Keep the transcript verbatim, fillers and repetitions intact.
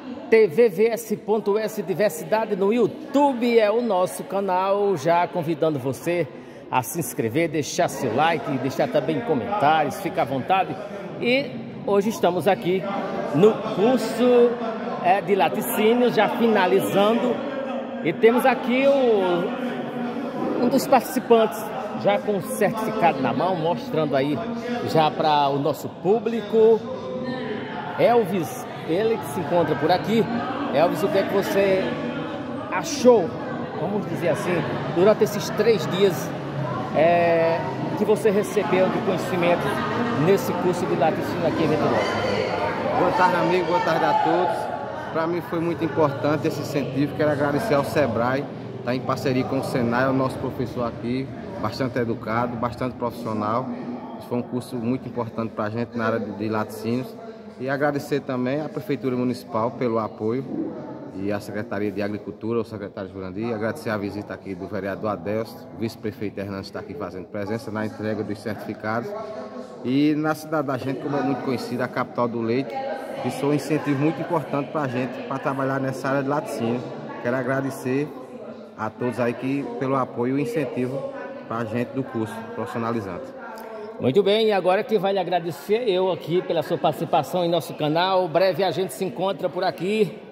T V V S ponto S Diversidade no YouTube é o nosso canal, já convidando você a se inscrever, deixar seu like, deixar também comentários, fica à vontade. E hoje estamos aqui no curso é, de laticínios, já finalizando, e temos aqui o, um dos participantes, já com o certificado na mão, mostrando aí já para o nosso público. Elvis, ele que se encontra por aqui. Elvis, o que é que você achou, vamos dizer assim, durante esses três dias é, que você recebeu de conhecimento nesse curso de laticínio aqui em Venturosa? Boa tarde, amigo, boa tarde a todos. Para mim foi muito importante esse incentivo. Quero agradecer ao Sebrae, está em parceria com o Senai, o nosso professor aqui, bastante educado, bastante profissional. Foi um curso muito importante para a gente na área de, de laticínios. E agradecer também à Prefeitura Municipal pelo apoio e à Secretaria de Agricultura, o secretário Jurandir. Agradecer a visita aqui do vereador Adelso, o vice-prefeito Hernandes está aqui fazendo presença na entrega dos certificados. E na cidade da gente, como é muito conhecida, a capital do leite, isso é um incentivo muito importante para a gente, para trabalhar nessa área de laticínio. Quero agradecer a todos aí que, pelo apoio e incentivo para a gente do curso profissionalizante. Muito bem, e agora quem vai lhe agradecer eu aqui pela sua participação em nosso canal. Breve a gente se encontra por aqui.